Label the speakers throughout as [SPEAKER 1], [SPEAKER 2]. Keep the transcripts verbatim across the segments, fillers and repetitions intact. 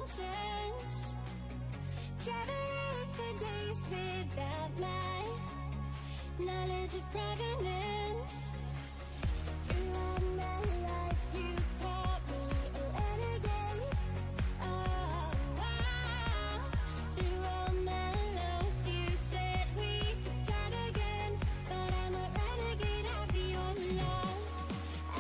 [SPEAKER 1] emotions, traveling for days without my knowledge of provenance. Throughout my life you called me a renegade. Oh, wow. Through all my lows you said we could start again, but I'm a renegade of your love. Oh.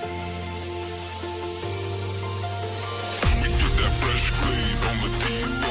[SPEAKER 2] Fresh glaze on the D U I.